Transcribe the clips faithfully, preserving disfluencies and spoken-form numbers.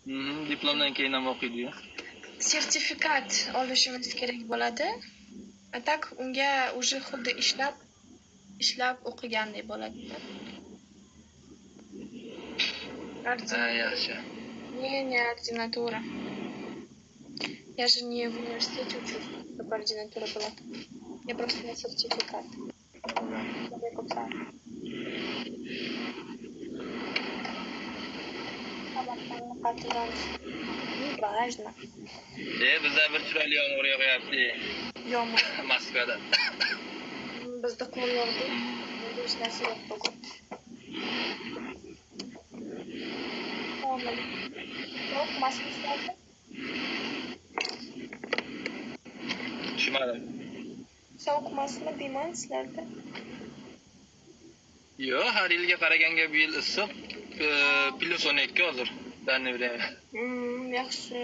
Mhm, diplomdan keyin ham o'qiydi-yu. Sertifikat olishimiz kerak bo'ladi. Tak unga уже xuddi ishlab ishlab o'qigandek bo'ladi. Ha, yaxshi. Не, не ординатура. Я же не в университете учусь, чтобы ординатура была. Я просто на сертификат. Важно. E, bizda bir chiroyli yomg'ir yog'yapti. Yomg'ir. Moskvada. Bizda qor yog'di. Hech narsa yo'q bugun. Yo'q, Moskvada. Tushunmadim. Sovuqmasmi deyman sizlarda? Yo'q, har yilga qaraganga bu yil issiq. Plus o'n ikki hozir. Danni время. Hmm, yaxshi.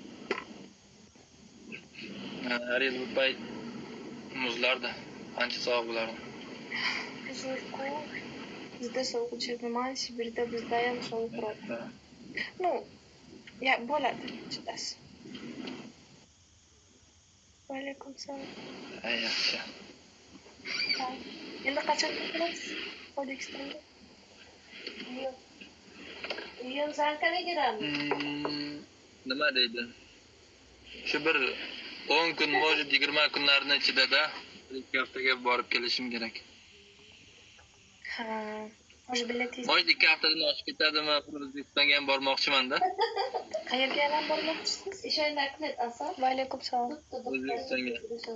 Har yil bu payt muzlarda qancha sovuq bo'lardi. Sovuqku. Bizda sovuq chekmayman, Sibirda bizda ham sovuqroq. Ну, ya bo'ladi, chidasi. Va alaykum salom. Ha, yaxshi. Endi qachon ketamiz O'zbekistonga? Iyun sankaga kiramiz. Nima deydi? Shu bir o'n kun, может, yigirma kunlarning ichida-da ikki haftaga borib kelishim kerak. Ha, o'sha bilet. Может, ikki haftadan oshib ketadimi? O'zbekistonga ham bormoqchiman-da. Qayerga ham bormoqchisiz? Ishonma Ahmed Asad. Va alaykum salom. O'zbekistonga.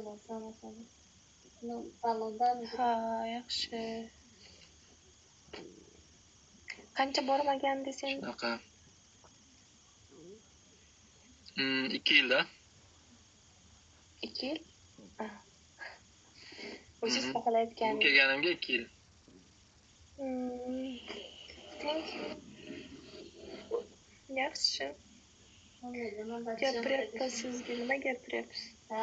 Ha, yaxshi. Qancha bormagan desang? Shunaqa. Hmm, ikki yilda. ikki yil? Ha. O'zingiz xohlayotgan. Kelganimga ikki yil. Hmm. Thank you. Yaxshi. Gapiryapsiz sizga, nima gapiryapsiz?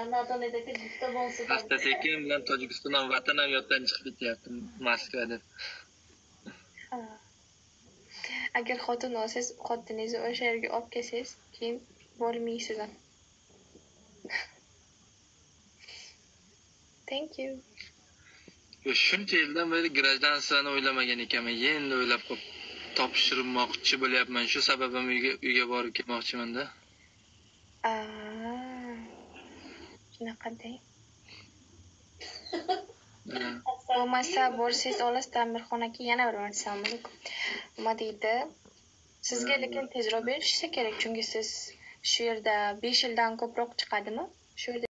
Asta sekin bilan Tojikistondan vatanam yoddan chiqib ketyapti, Moskva deb. Ha. Agar xotin olsangiz, xotiningizni o'sha yerga olib kelsangiz, keyin bormaysiz ham. Thank you. Yo, shuncha yildan beri grajdansiyani o'ylamagan ekanman. Endi o'ylab qop topshirmoqchi bo'lyapman. Shu sababim uyga uyga borib kelmoqchiman-da. Aa. Shunaqada. Bo'lmasa borsangiz olasiz ta'mirxonaga yana bir marta assalomu alaykum. Nima deydi? Sizga lekin tezroq berishsa kerak, chunki siz shu yerda besh yildan ko'proq chiqadimi? Shu yerda